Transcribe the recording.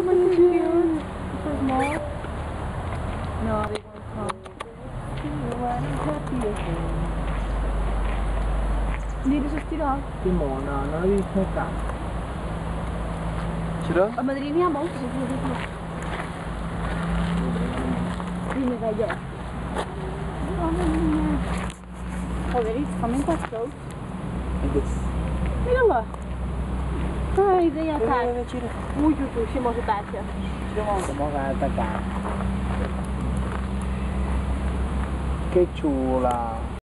my cute. So small. No, they won't come. Hindi na siya stila. Timona, non avevi smocato. Ce l'ho? Ma madrina molto se ti dico. Dimmi da io. Oh, there is coming quite close. Mira lá. Ai, dei ataque. Ui, ci może dać. Mogę ataccare. Che ciula.